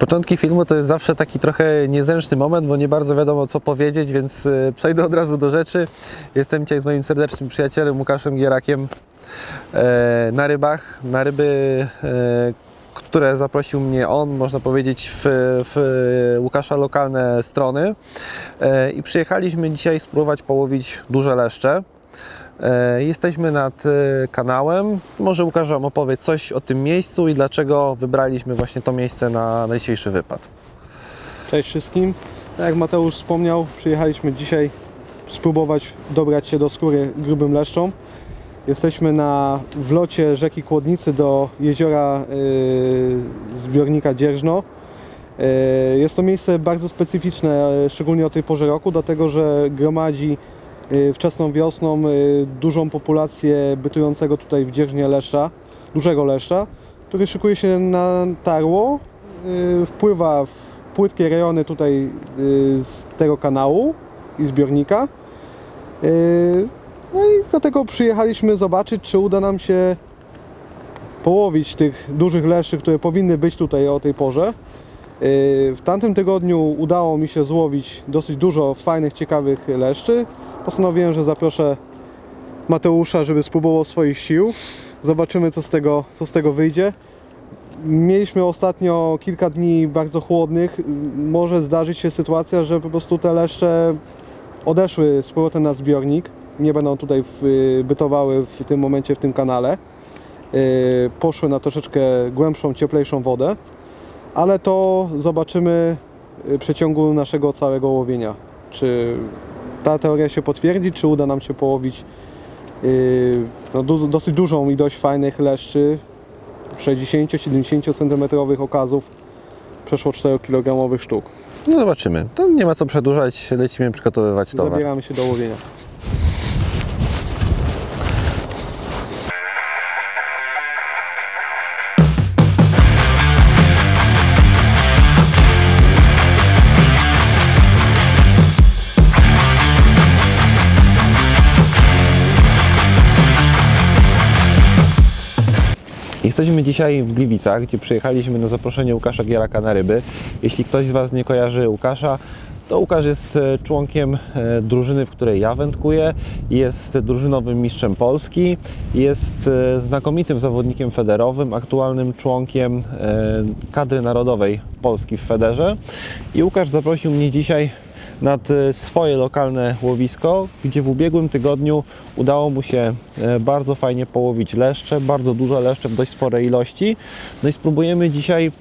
Początki filmu to jest zawsze taki trochę niezręczny moment, bo nie bardzo wiadomo co powiedzieć, więc przejdę od razu do rzeczy. Jestem dzisiaj z moim serdecznym przyjacielem Łukaszem Gierakiem na rybach, na ryby, które zaprosił mnie on, można powiedzieć, w Łukasza lokalne strony. I przyjechaliśmy dzisiaj spróbować połowić duże leszcze. Jesteśmy nad kanałem. Może Łukasz Wam opowie coś o tym miejscu i dlaczego wybraliśmy właśnie to miejsce na dzisiejszy wypad. Cześć wszystkim. Tak jak Mateusz wspomniał, przyjechaliśmy dzisiaj spróbować dobrać się do skóry grubym leszczom. Jesteśmy na wlocie rzeki Kłodnicy do jeziora zbiornika Dzierżno. Jest to miejsce bardzo specyficzne, szczególnie o tej porze roku, dlatego że gromadzi wczesną wiosną dużą populację bytującego tutaj w Dzierżnie leszcza, dużego leszcza, który szykuje się na tarło, wpływa w płytkie rejony tutaj z tego kanału i zbiornika. No i dlatego przyjechaliśmy zobaczyć, czy uda nam się połowić tych dużych leszczy, które powinny być tutaj o tej porze. W tamtym tygodniu udało mi się złowić dosyć dużo fajnych, ciekawych leszczy. Postanowiłem, że zaproszę Mateusza, żeby spróbował swoich sił. Zobaczymy, co z tego wyjdzie. Mieliśmy ostatnio kilka dni bardzo chłodnych. Może zdarzyć się sytuacja, że po prostu te leszcze odeszły z powrotem na zbiornik. Nie będą tutaj bytowały w tym momencie w tym kanale. Poszły na troszeczkę głębszą, cieplejszą wodę. Ale to zobaczymy w przeciągu naszego całego łowienia. Czy ta teoria się potwierdzi, czy uda nam się połowić dosyć dużą ilość fajnych leszczy, 60-70 cm okazów, przeszło 4 kg sztuk. No zobaczymy. To nie ma co przedłużać, lecimy przygotowywać towar. Zabieramy się do łowienia. Jesteśmy dzisiaj w Gliwicach, gdzie przyjechaliśmy na zaproszenie Łukasza Gieraka na ryby. Jeśli ktoś z Was nie kojarzy Łukasza, to Łukasz jest członkiem drużyny, w której ja wędkuję, jest drużynowym mistrzem Polski, jest znakomitym zawodnikiem federowym, aktualnym członkiem kadry narodowej Polski w federze. I Łukasz zaprosił mnie dzisiaj nad swoje lokalne łowisko, gdzie w ubiegłym tygodniu udało mu się bardzo fajnie połowić leszcze, bardzo duże leszcze w dość sporej ilości. No i spróbujemy dzisiaj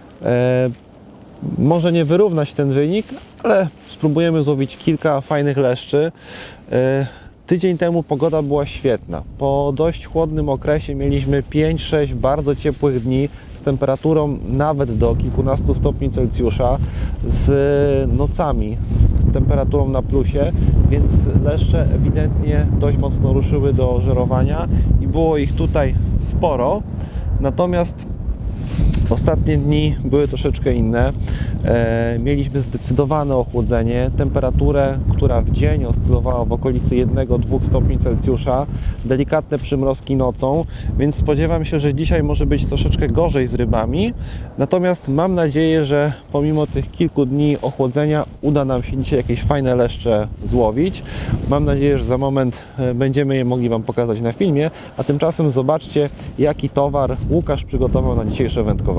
może nie wyrównać ten wynik, ale spróbujemy złowić kilka fajnych leszczy. Tydzień temu pogoda była świetna. Po dość chłodnym okresie mieliśmy 5-6 bardzo ciepłych dni z temperaturą nawet do kilkunastu stopni Celsjusza, z nocami z temperaturą na plusie, więc leszcze ewidentnie dość mocno ruszyły do żerowania i było ich tutaj sporo. Natomiast ostatnie dni były troszeczkę inne. Mieliśmy zdecydowane ochłodzenie, temperaturę, która w dzień oscylowała w okolicy 1-2 stopni Celsjusza, delikatne przymrozki nocą, więc spodziewam się, że dzisiaj może być troszeczkę gorzej z rybami. Natomiast mam nadzieję, że pomimo tych kilku dni ochłodzenia uda nam się dzisiaj jakieś fajne leszcze złowić. Mam nadzieję, że za moment będziemy je mogli Wam pokazać na filmie, a tymczasem zobaczcie, jaki towar Łukasz przygotował na dzisiejsze wędkowanie.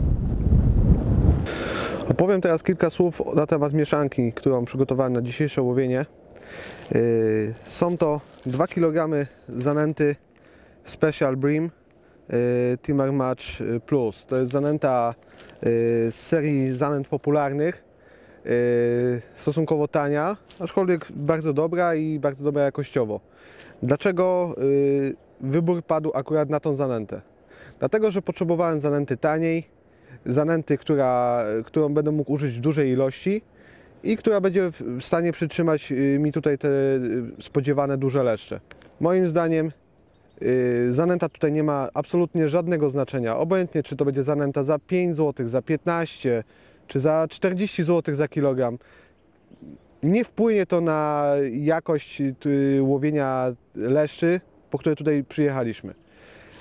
Opowiem teraz kilka słów na temat mieszanki, którą przygotowałem na dzisiejsze łowienie. Są to 2 kg zanęty Special Bream Timber Match Plus. To jest zanęta z serii zanęt popularnych, stosunkowo tania, aczkolwiek bardzo dobra i bardzo dobra jakościowo. Dlaczego wybór padł akurat na tą zanętę? Dlatego, że potrzebowałem zanęty taniej, zanęty, którą będę mógł użyć w dużej ilości i która będzie w stanie przytrzymać mi tutaj te spodziewane duże leszcze. Moim zdaniem zanęta tutaj nie ma absolutnie żadnego znaczenia. Obojętnie, czy to będzie zanęta za 5 zł, za 15 czy za 40 zł za kilogram. Nie wpłynie to na jakość łowienia leszczy, po które tutaj przyjechaliśmy.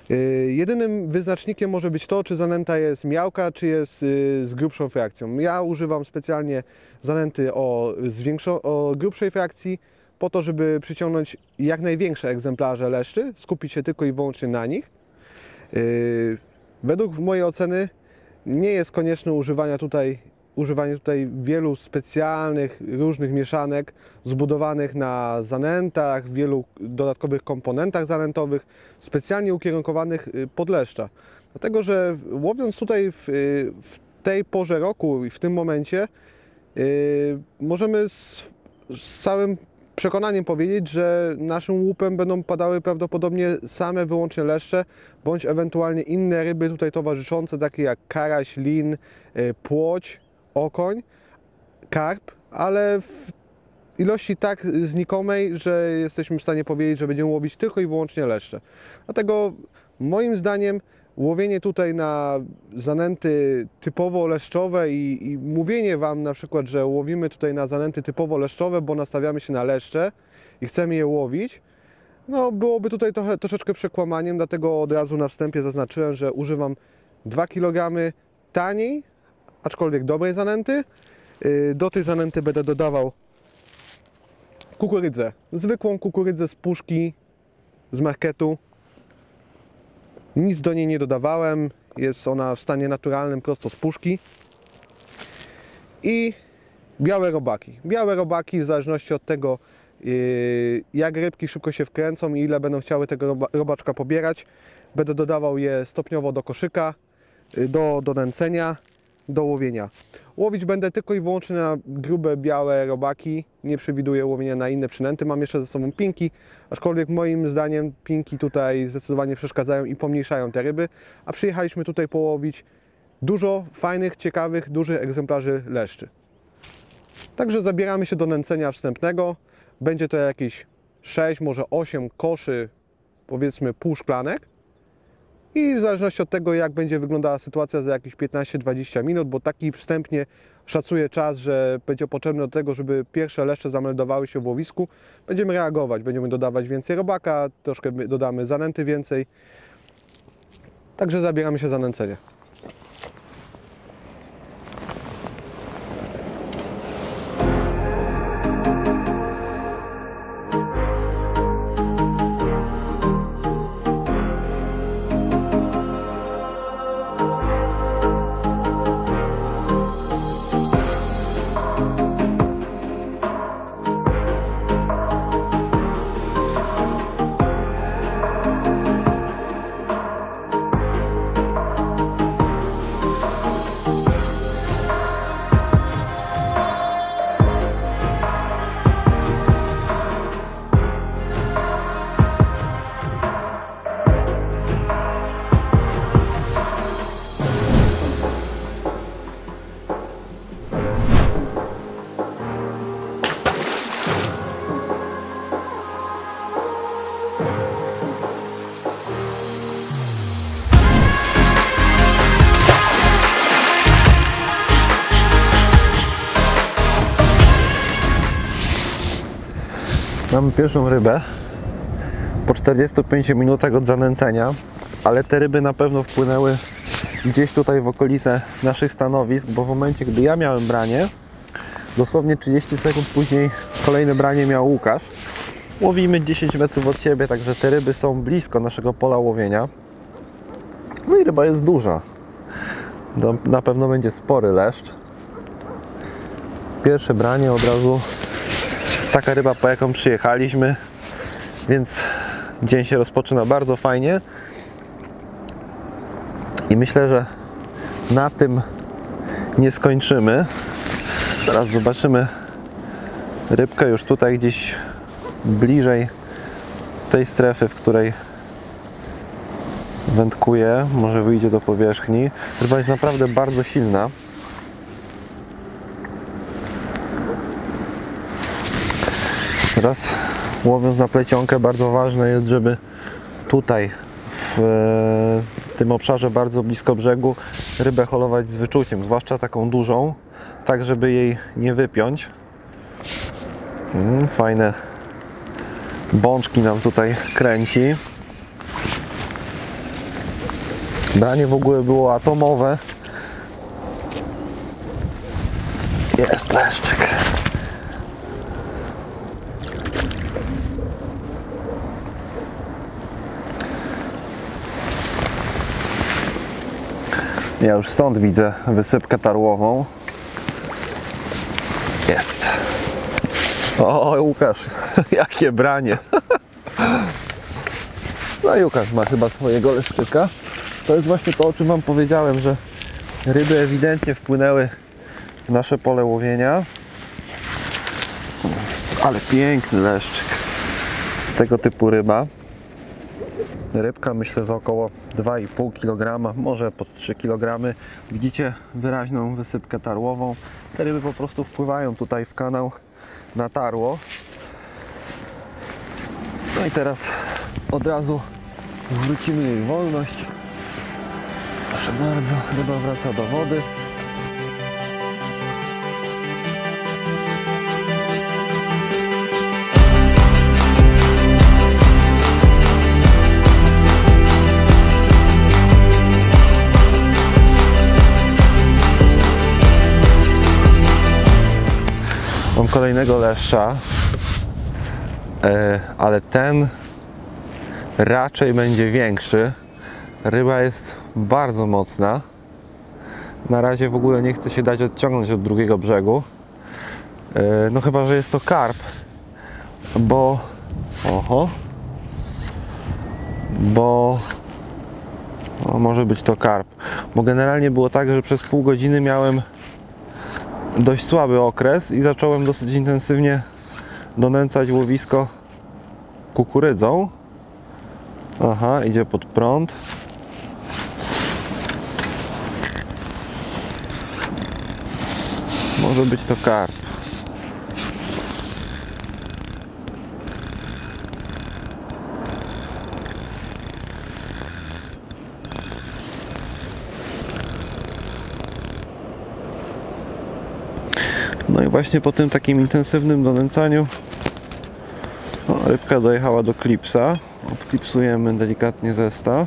Jedynym wyznacznikiem może być to, czy zanęta jest miałka, czy jest z grubszą frakcją. Ja używam specjalnie zanęty o grubszej frakcji, po to, żeby przyciągnąć jak największe egzemplarze leszczy, skupić się tylko i wyłącznie na nich. Według mojej oceny nie jest konieczne używanie tutaj wielu specjalnych, różnych mieszanek zbudowanych na zanętach, wielu dodatkowych komponentach zanętowych, specjalnie ukierunkowanych pod leszcza. Dlatego, że łowiąc tutaj w tej porze roku i w tym momencie możemy z całym przekonaniem powiedzieć, że naszym łupem będą padały prawdopodobnie same wyłącznie leszcze, bądź ewentualnie inne ryby tutaj towarzyszące, takie jak karaś, lin, płoć, okoń, karp, ale w ilości tak znikomej, że jesteśmy w stanie powiedzieć, że będziemy łowić tylko i wyłącznie leszcze. Dlatego moim zdaniem łowienie tutaj na zanęty typowo leszczowe i mówienie Wam na przykład, że łowimy tutaj na zanęty typowo leszczowe, bo nastawiamy się na leszcze i chcemy je łowić, no byłoby tutaj troszeczkę przekłamaniem, dlatego od razu na wstępie zaznaczyłem, że używam 2 kg taniej, aczkolwiek dobrej zanęty. Do tej zanęty będę dodawał kukurydzę, zwykłą kukurydzę z puszki, z marketu. Nic do niej nie dodawałem, jest ona w stanie naturalnym, prosto z puszki. I białe robaki. Białe robaki w zależności od tego, jak rybki szybko się wkręcą i ile będą chciały tego robaczka pobierać, będę dodawał je stopniowo do koszyka, do nęcenia, do łowienia. Łowić będę tylko i wyłącznie na grube, białe robaki. Nie przewiduję łowienia na inne przynęty. Mam jeszcze ze sobą pinki, aczkolwiek moim zdaniem pinki tutaj zdecydowanie przeszkadzają i pomniejszają te ryby. A przyjechaliśmy tutaj połowić dużo fajnych, ciekawych, dużych egzemplarzy leszczy. Także zabieramy się do nęcenia wstępnego. Będzie to jakieś 6, może 8 koszy, powiedzmy pół szklanek. I w zależności od tego, jak będzie wyglądała sytuacja za jakieś 15-20 minut, bo taki wstępnie szacuję czas, że będzie potrzebny do tego, żeby pierwsze leszcze zameldowały się w łowisku, będziemy reagować, będziemy dodawać więcej robaka, troszkę dodamy zanęty więcej. Także zabieramy się za nęcenie. Mamy pierwszą rybę po 45 minutach od zanęcenia, ale te ryby na pewno wpłynęły gdzieś tutaj w okolice naszych stanowisk, bo w momencie, gdy ja miałem branie, dosłownie 30 sekund później kolejne branie miał Łukasz. Łowimy 10 metrów od siebie, także te ryby są blisko naszego pola łowienia. No i ryba jest duża. Na pewno będzie spory leszcz. Pierwsze branie od razu taka ryba, po jaką przyjechaliśmy, więc dzień się rozpoczyna bardzo fajnie i myślę, że na tym nie skończymy. Teraz zobaczymy rybkę już tutaj gdzieś bliżej tej strefy, w której wędkuje, może wyjdzie do powierzchni. Ryba jest naprawdę bardzo silna. Teraz łowiąc na plecionkę, bardzo ważne jest, żeby tutaj w tym obszarze bardzo blisko brzegu rybę holować z wyczuciem, zwłaszcza taką dużą, tak żeby jej nie wypiąć. Fajne bączki nam tutaj kręci. Branie w ogóle było atomowe. Jest leszczyk. Ja już stąd widzę wysypkę tarłową. Jest. O, Łukasz, jakie branie. No i Łukasz ma chyba swojego leszczyka. To jest właśnie to, o czym wam powiedziałem, że ryby ewidentnie wpłynęły w nasze pole łowienia. Ale piękny leszczyk. Tego typu ryba. Rybka myślę za około 2,5 kg, może pod 3 kg. Widzicie wyraźną wysypkę tarłową. Te ryby po prostu wpływają tutaj w kanał na tarło. No i teraz od razu zwrócimy jej wolność. Proszę bardzo, ryba wraca do wody. Mam kolejnego leszcza, ale ten raczej będzie większy. Ryba jest bardzo mocna. Na razie w ogóle nie chce się dać odciągnąć od drugiego brzegu. No chyba, że jest to karp, bo może być to karp, bo generalnie było tak, że przez pół godziny miałem dość słaby okres i zacząłem dosyć intensywnie donęcać łowisko kukurydzą. Aha, idzie pod prąd. Może być to karp. No i właśnie po tym takim intensywnym donęcaniu rybka dojechała do klipsa. Odklipsujemy delikatnie zestaw.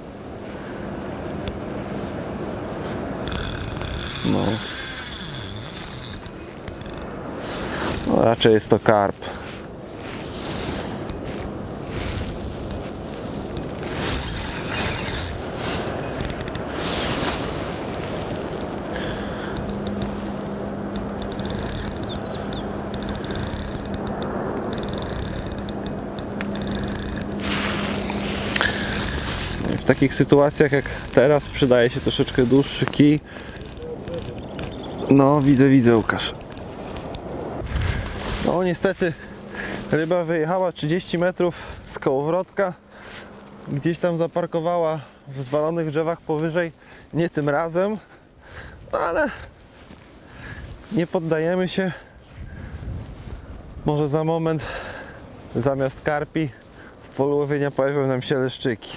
No raczej jest to karp. W takich sytuacjach jak teraz przydaje się troszeczkę dłuższy kij. No widzę Łukasz. No niestety ryba wyjechała 30 metrów z kołowrotka. Gdzieś tam zaparkowała w zwalonych drzewach powyżej. Nie tym razem. No ale nie poddajemy się. Może za moment zamiast karpi w polu łowienia pojawią nam się leszczyki.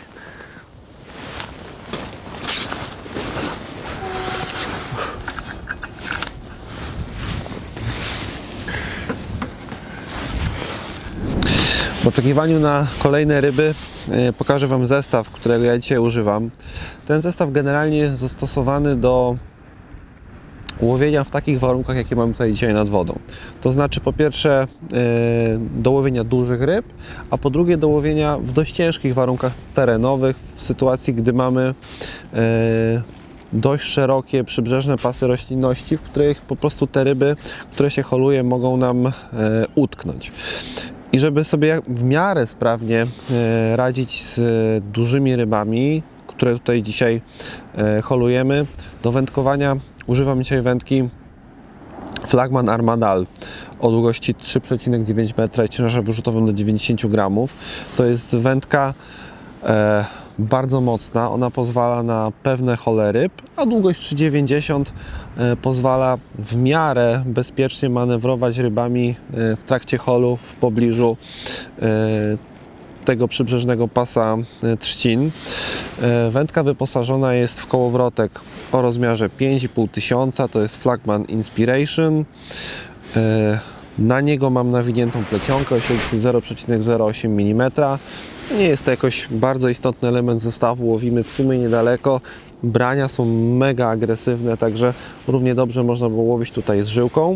W oczekiwaniu na kolejne ryby pokażę wam zestaw, którego ja dzisiaj używam. Ten zestaw generalnie jest zastosowany do łowienia w takich warunkach, jakie mamy tutaj dzisiaj nad wodą. To znaczy po pierwsze do łowienia dużych ryb, a po drugie do łowienia w dość ciężkich warunkach terenowych, w sytuacji, gdy mamy dość szerokie przybrzeżne pasy roślinności, w których po prostu te ryby, które się holuje, mogą nam utknąć. I żeby sobie w miarę sprawnie radzić z dużymi rybami, które tutaj dzisiaj holujemy, do wędkowania używam dzisiaj wędki Flagman Armadal o długości 3,9 metra i ciężarze wyrzutowym do 90 gramów. To jest wędka bardzo mocna, ona pozwala na pewne hole ryb, a długość 3,90 pozwala w miarę bezpiecznie manewrować rybami w trakcie holu w pobliżu tego przybrzeżnego pasa trzcin. Wędka wyposażona jest w kołowrotek o rozmiarze 5500, to jest Flagman Inspiration. Na niego mam nawiniętą plecionkę o średnicy 0,08 mm. Nie jest to jakoś bardzo istotny element zestawu, łowimy w sumie niedaleko. Brania są mega agresywne, także równie dobrze można było łowić tutaj z żyłką.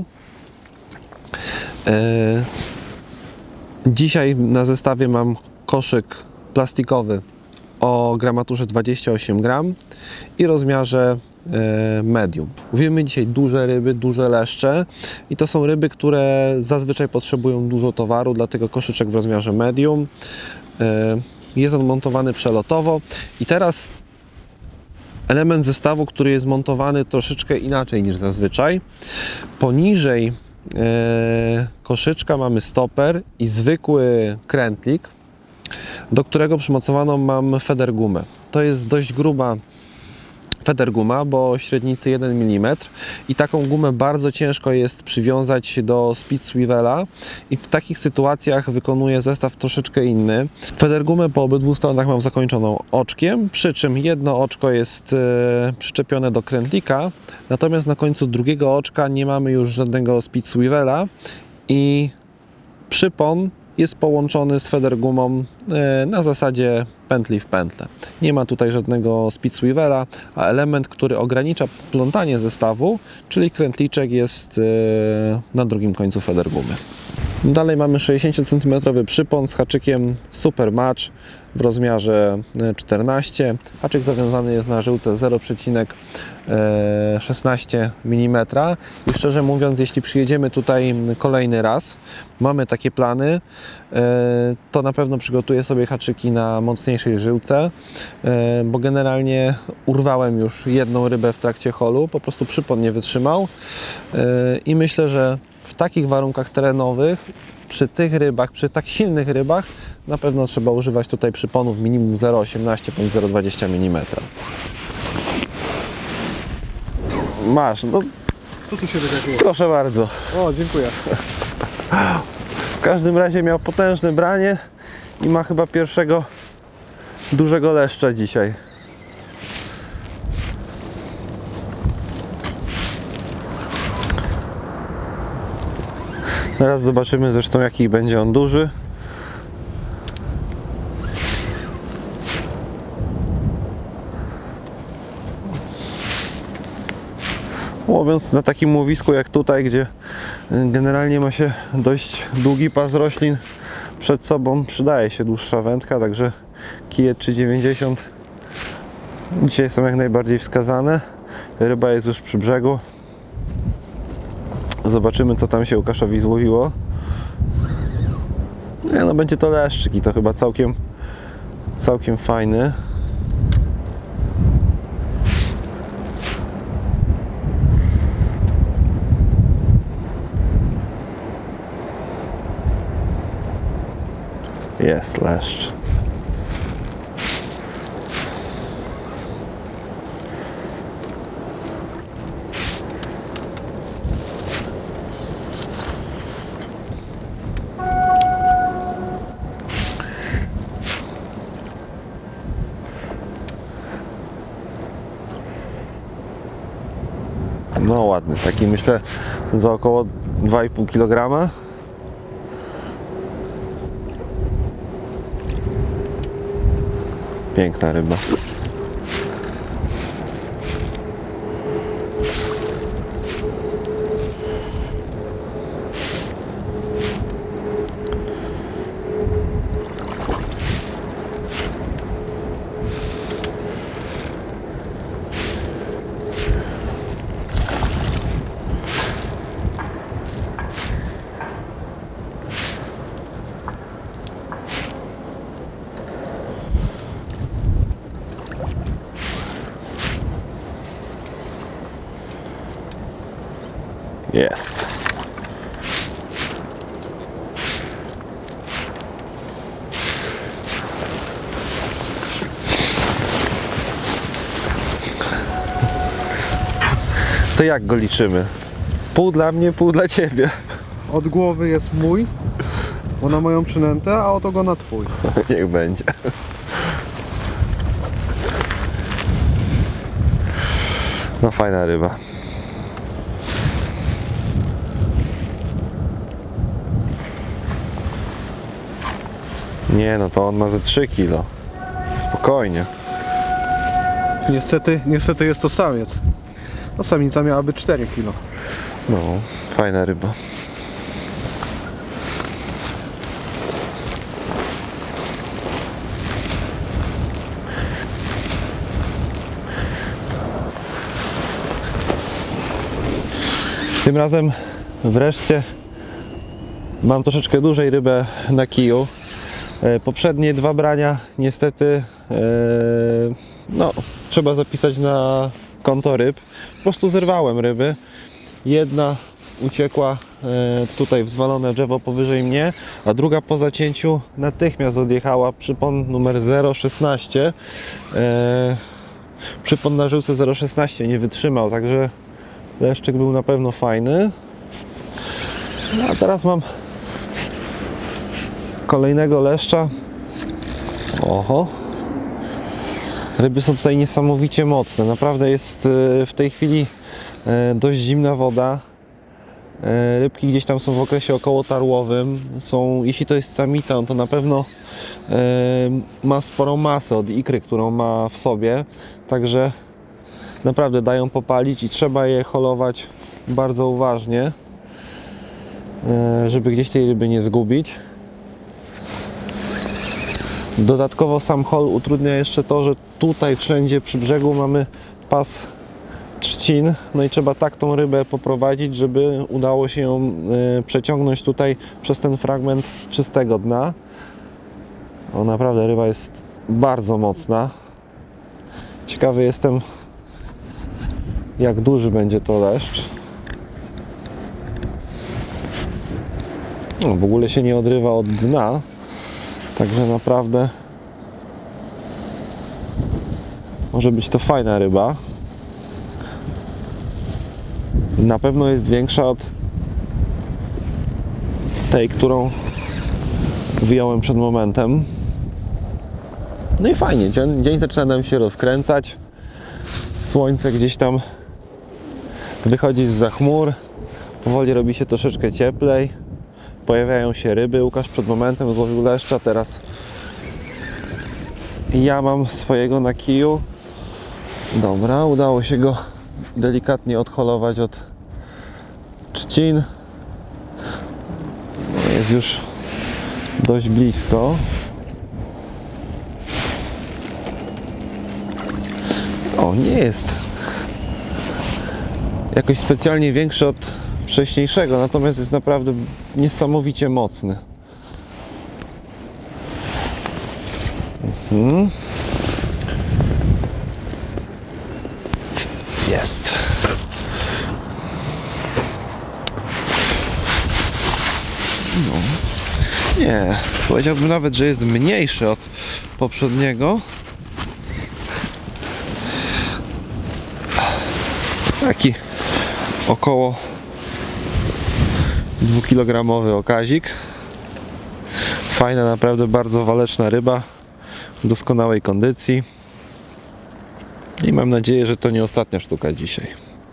Dzisiaj na zestawie mam koszyk plastikowy o gramaturze 28 gram i rozmiarze medium. Łowimy dzisiaj duże ryby, duże leszcze i to są ryby, które zazwyczaj potrzebują dużo towaru, dlatego koszyczek w rozmiarze medium. Jest on montowany przelotowo i teraz element zestawu, który jest montowany troszeczkę inaczej niż zazwyczaj. Poniżej koszyczka mamy stoper i zwykły krętlik, do którego przymocowaną mam federgumę. To jest dość gruba federguma, bo średnicy 1 mm i taką gumę bardzo ciężko jest przywiązać do Spitswivela i w takich sytuacjach wykonuję zestaw troszeczkę inny. Federgumę po obydwu stronach mam zakończoną oczkiem, przy czym jedno oczko jest przyczepione do krętlika, natomiast na końcu drugiego oczka nie mamy już żadnego Spitswivela i przypon jest połączony z federgumą na zasadzie pętli w pętlę. Nie ma tutaj żadnego Spitswivela, a element, który ogranicza plątanie zestawu, czyli krętliczek, jest na drugim końcu federgumy. Dalej mamy 60 cm przypon z haczykiem Super Match w rozmiarze 14. Haczyk zawiązany jest na żyłce 0,16 mm i szczerze mówiąc, jeśli przyjedziemy tutaj kolejny raz, mamy takie plany, to na pewno przygotuję sobie haczyki na mocniejszej żyłce, bo generalnie urwałem już jedną rybę w trakcie holu, po prostu przypon nie wytrzymał i myślę, że w takich warunkach terenowych, przy tych rybach, przy tak silnych rybach, na pewno trzeba używać tutaj przyponów minimum 0,18 bądź 0,20 mm. Masz, no Co tu się wydarzyło? proszę bardzo. O, dziękuję. W każdym razie miał potężne branie i ma chyba pierwszego dużego leszcza dzisiaj. Teraz zobaczymy zresztą, jaki będzie on duży. Łowiąc na takim łowisku jak tutaj, gdzie generalnie ma się dość długi pas roślin przed sobą, przydaje się dłuższa wędka, także kije 3,90 dzisiaj są jak najbardziej wskazane. Ryba jest już przy brzegu. Zobaczymy, co tam się Łukaszowi złowiło. Nie, no będzie to leszczyk i to chyba całkiem fajny. Jest leszcz. No ładny, taki myślę za około 2,5 kg. Piękna ryba. Jest. To jak go liczymy? Pół dla mnie, pół dla ciebie. Od głowy jest mój, bo na moją przynętę, a od ogona twój. Niech będzie. No fajna ryba. Nie, no to on ma ze 3 kilo. Spokojnie. Niestety jest to samiec. No samica miałaby 4 kg. No, fajna ryba. Tym razem wreszcie mam troszeczkę dłużej rybę na kiju. Poprzednie 2 brania niestety no, trzeba zapisać na konto ryb. Po prostu zerwałem ryby. Jedna uciekła tutaj w zwalone drzewo powyżej mnie, a druga po zacięciu natychmiast odjechała. Przypon numer 0,16. Przypon na żyłce 0,16 nie wytrzymał, także leszczyk był na pewno fajny. No, a teraz mam kolejnego leszcza. Oho. Ryby są tutaj niesamowicie mocne. Naprawdę jest w tej chwili dość zimna woda. Rybki gdzieś tam są w okresie okołotarłowym. Jeśli to jest samica, no to na pewno ma sporą masę od ikry, którą ma w sobie. Także naprawdę dają popalić i trzeba je holować bardzo uważnie, żeby gdzieś tej ryby nie zgubić. Dodatkowo sam hol utrudnia jeszcze to, że tutaj wszędzie przy brzegu mamy pas trzcin, no i trzeba tak tą rybę poprowadzić, żeby udało się ją przeciągnąć tutaj przez ten fragment czystego dna. O, naprawdę ryba jest bardzo mocna. Ciekawy jestem, jak duży będzie to leszcz. No, w ogóle się nie odrywa od dna. Także naprawdę może być to fajna ryba. Na pewno jest większa od tej, którą wyjąłem przed momentem. No i fajnie, dzień zaczyna nam się rozkręcać. Słońce gdzieś tam wychodzi zza chmur. Powoli robi się troszeczkę cieplej. Pojawiają się ryby. Łukasz przed momentem złowił leszcza, teraz ja mam swojego na kiju. Dobra, udało się go delikatnie odholować od trzcin. Jest już dość blisko. O, nie jest jakoś specjalnie większy od wcześniejszego, natomiast jest naprawdę niesamowicie mocny. Jest. No. Nie, powiedziałbym nawet, że jest mniejszy od poprzedniego. Taki około 2-kilogramowy okazik. Fajna, naprawdę bardzo waleczna ryba w doskonałej kondycji. I mam nadzieję, że to nie ostatnia sztuka dzisiaj.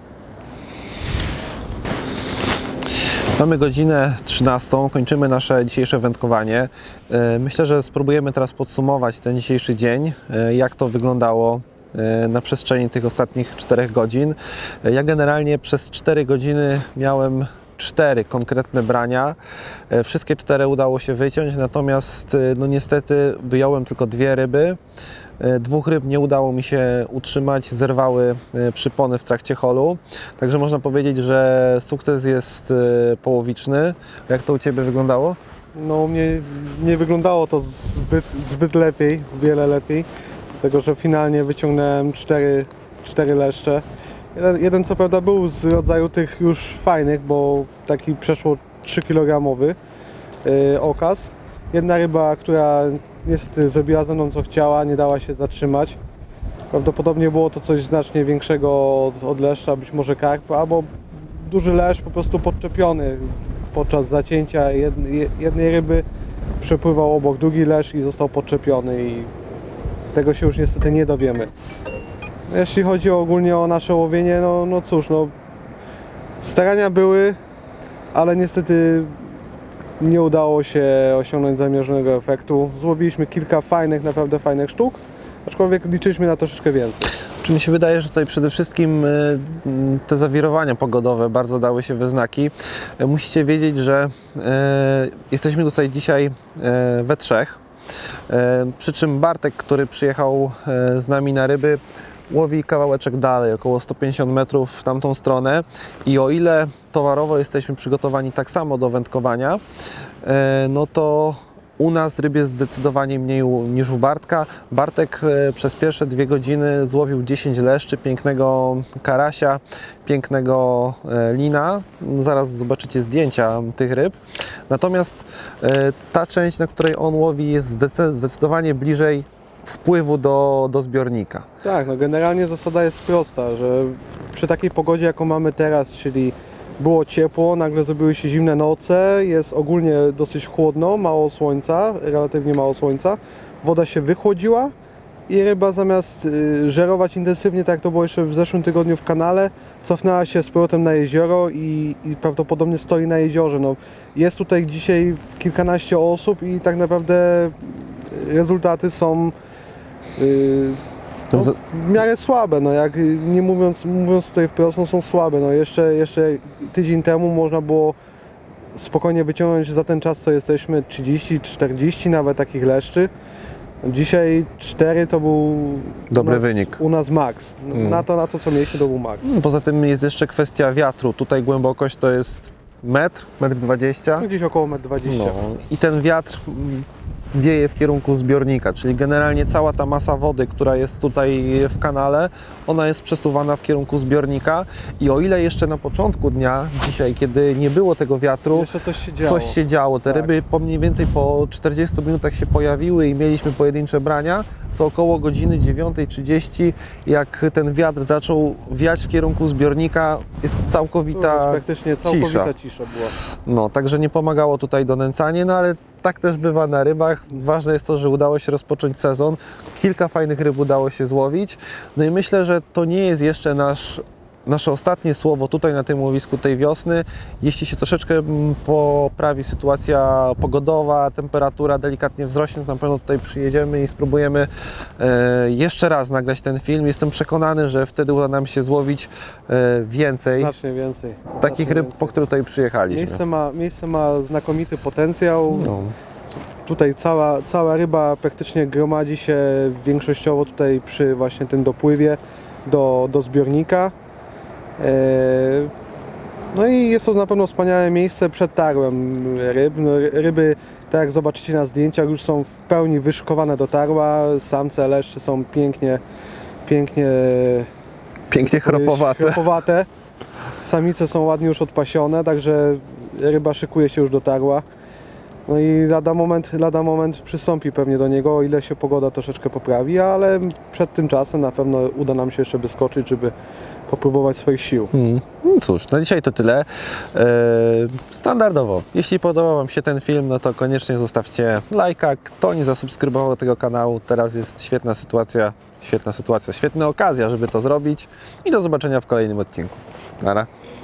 Mamy godzinę 13, kończymy nasze dzisiejsze wędkowanie. Myślę, że spróbujemy teraz podsumować ten dzisiejszy dzień, jak to wyglądało na przestrzeni tych ostatnich 4 godzin. Ja generalnie przez 4 godziny miałem 4 konkretne brania. Wszystkie 4 udało się wyciąć, natomiast no niestety wyjąłem tylko 2 ryby. 2 ryb nie udało mi się utrzymać, zerwały przypony w trakcie holu. Także można powiedzieć, że sukces jest połowiczny. Jak to u Ciebie wyglądało? No u mnie nie wyglądało to zbyt lepiej, wiele lepiej. Dlatego, że finalnie wyciągnąłem 4 leszcze. Jeden co prawda był z rodzaju tych już fajnych, bo taki przeszło 3 kg okaz. Jedna ryba, która niestety zrobiła ze mną co chciała, nie dała się zatrzymać. Prawdopodobnie było to coś znacznie większego od leszcza, być może karp, albo duży leszcz po prostu podczepiony podczas zacięcia jednej ryby. Przepływał obok drugi leszcz i został podczepiony i tego się już niestety nie dowiemy. Jeśli chodzi ogólnie o nasze łowienie, no cóż, no starania były, ale niestety nie udało się osiągnąć zamierzonego efektu. Złowiliśmy kilka fajnych, naprawdę fajnych sztuk, aczkolwiek liczyliśmy na troszeczkę więcej. Czy mi się wydaje, że tutaj przede wszystkim te zawirowania pogodowe bardzo dały się we znaki. Musicie wiedzieć, że jesteśmy tutaj dzisiaj we trzech. Przy czym Bartek, który przyjechał z nami na ryby, łowi kawałeczek dalej, około 150 metrów w tamtą stronę i o ile towarowo jesteśmy przygotowani tak samo do wędkowania, no to u nas ryb jest zdecydowanie mniej niż u Bartka. Bartek przez pierwsze 2 godziny złowił 10 leszczy, pięknego karasia, pięknego lina. Zaraz zobaczycie zdjęcia tych ryb. Natomiast ta część, na której on łowi, jest zdecydowanie bliżej wpływu do zbiornika. Tak, no generalnie zasada jest prosta, że przy takiej pogodzie, jaką mamy teraz, czyli było ciepło, nagle zrobiły się zimne noce, jest ogólnie dosyć chłodno, mało słońca, relatywnie mało słońca, woda się wychłodziła i ryba zamiast żerować intensywnie, tak jak to było jeszcze w zeszłym tygodniu w kanale, cofnęła się z powrotem na jezioro i prawdopodobnie stoi na jeziorze. No, jest tutaj dzisiaj kilkanaście osób i tak naprawdę rezultaty są no, w miarę słabe, no jak nie mówiąc tutaj wprost, no są słabe. No jeszcze tydzień temu można było spokojnie wyciągnąć za ten czas, co jesteśmy, 30, 40 nawet takich leszczy. Dzisiaj 4 to był dobry wynik. U nas max. Na to co mieliśmy, to był max. Poza tym jest jeszcze kwestia wiatru. Tutaj głębokość to jest metr 20 m. Gdzieś około 1,20 m. No, i ten wiatr wieje w kierunku zbiornika, czyli generalnie cała ta masa wody, która jest tutaj w kanale, ona jest przesuwana w kierunku zbiornika i o ile jeszcze na początku dnia, dzisiaj, kiedy nie było tego wiatru, jeszcze coś się działo. Te ryby mniej więcej po 40 minutach się pojawiły i mieliśmy pojedyncze brania, to około godziny 9:30, jak ten wiatr zaczął wiać w kierunku zbiornika, jest praktycznie całkowita cisza była. No, także nie pomagało tutaj donęcanie, no ale tak też bywa na rybach. Ważne jest to, że udało się rozpocząć sezon. Kilka fajnych ryb udało się złowić. No i myślę, że to nie jest jeszcze nasze ostatnie słowo tutaj na tym łowisku tej wiosny. Jeśli się troszeczkę poprawi sytuacja pogodowa, temperatura delikatnie wzrośnie, to na pewno tutaj przyjedziemy i spróbujemy jeszcze raz nagrać ten film. Jestem przekonany, że wtedy uda nam się złowić więcej. Znacznie więcej. Takich ryb, po które tutaj przyjechaliśmy. Miejsce ma znakomity potencjał. No. Tutaj cała ryba praktycznie gromadzi się większościowo tutaj przy właśnie tym dopływie do zbiornika. No i jest to na pewno wspaniałe miejsce przed tarłem ryb. No, ryby, tak jak zobaczycie na zdjęciach, już są w pełni wyszykowane do tarła. Samce leszcze są pięknie chropowate. Samice są ładnie już odpasione, także ryba szykuje się już do tarła. No i lada moment przystąpi pewnie do niego, o ile się pogoda troszeczkę poprawi, ale przed tym czasem na pewno uda nam się jeszcze wyskoczyć, żeby popróbować swoich sił. No cóż, na dzisiaj to tyle. Standardowo, jeśli podobał Wam się ten film, no to koniecznie zostawcie lajka. Kto nie zasubskrybował tego kanału, teraz jest świetna okazja, żeby to zrobić. I do zobaczenia w kolejnym odcinku. Nara.